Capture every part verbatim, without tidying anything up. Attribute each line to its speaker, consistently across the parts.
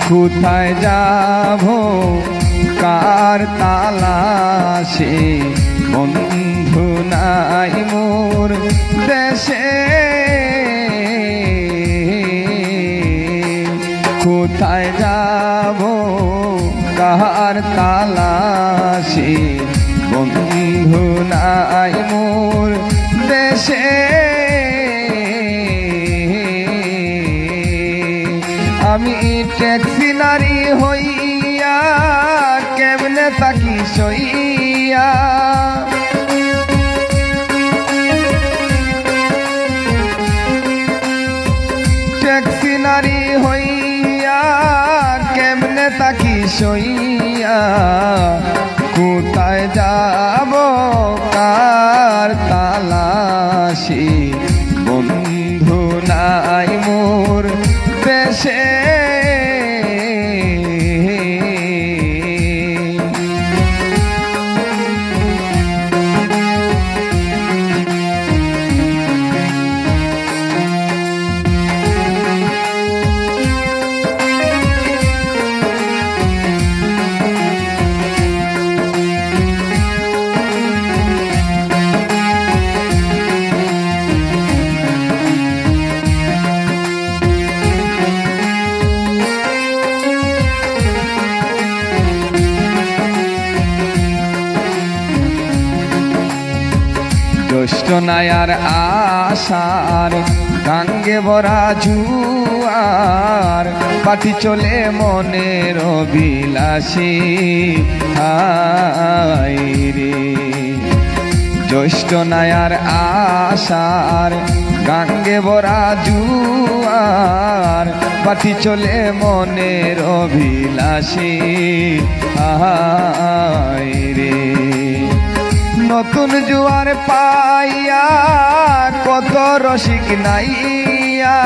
Speaker 1: কোথায় যাব কার তালাশে বন্ধু নাই মোর দেশে কোথায় যাব কার তালাশে বন্ধু নাই মোর দেশে আমি ট্যাক্সি নারী হইয়া কেমনে তাকি সইয়া ট্যাক্সি নারী হইয়া কেমনে তাকি সইয়া কোথায় যাব কার তালাশে বন্ধু নাই মোর দেশে জ্যৈষ্ঠ নায়ার আশার গাঙ্গে ভরা জুয়ার পাটি চলে মনের বিলাসী হায় রে জ্যৈষ্ঠ নায়ার আশার গাঙ্গে ভরা জুয়ার পাটি চলে মনের বিলাসী হায় রে নতুন জুয়ার পাইয়া কত রসিক নাইয়া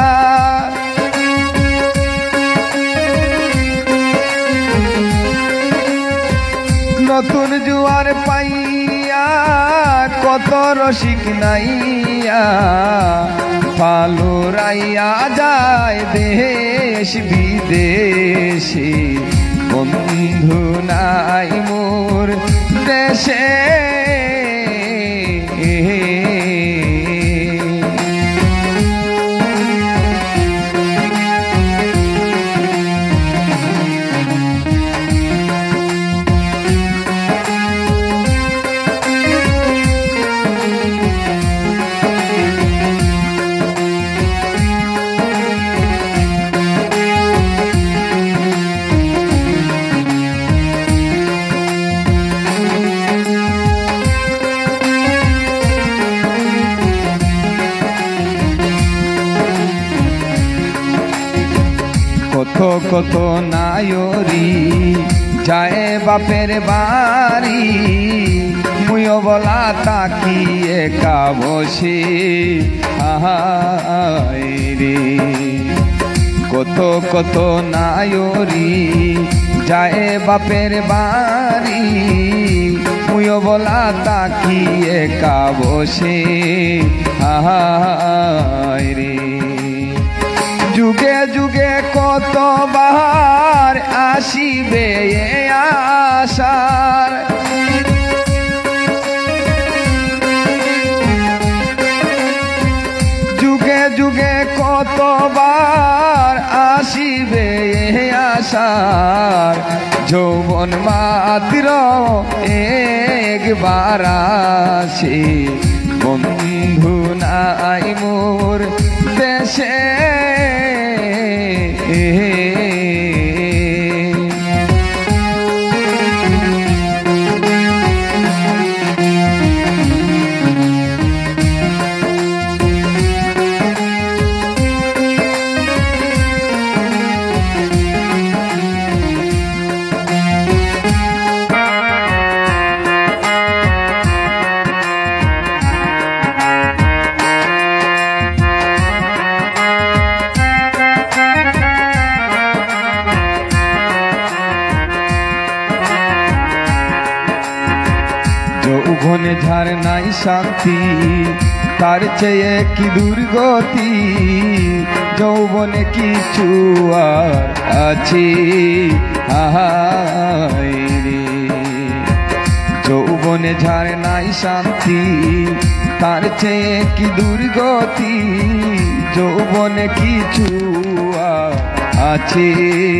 Speaker 1: নতুন জুয়ার পাইয়া কত রসিক নাইয়া পালুরাইয়া যায় দেশ বিদেশে বন্ধু নাই মোর দেশে কত কত নায়রি যায় বাপের বাড়ি মুয়ো বলা তাকি একা বসে হায় রে কত কত নায়রি যায় বাপের বাড়ি মুয়ো বলা তাকি একা বসে হায় রে যুগে যুগে কতবার আসিবে আশার যুগে যুগে কতবার আসিবে আশার যৌবন মাত্র একবার আসে বন্ধু নাই মোর দেশে যৌবনে ঝার নাই শান্তি তার চেয়ে কি দুর্গতি যৌবনে কিছু আর আছে আহায় রে যৌবনে ঝাড় নাই শান্তি তার চেয়ে কি দুর্গতি যৌবনে কিছু আর আছে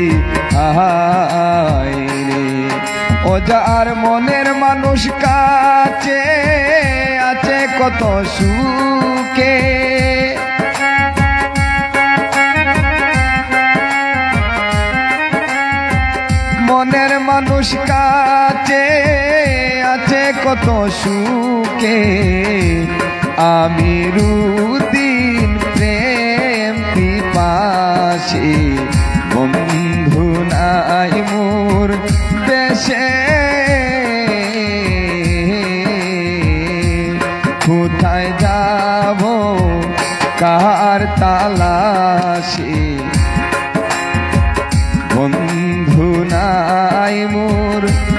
Speaker 1: আহায় রে ও যার মনের মানুষ কাছে আছে কত সুখে মনের মানুষ কাছে আছে কত সুখে আমি রুদিন প্রেম পিপাসে বন্ধু নাই মোর দেশে কোথায় যাব কার তালাশে বন্ধু নাই মোর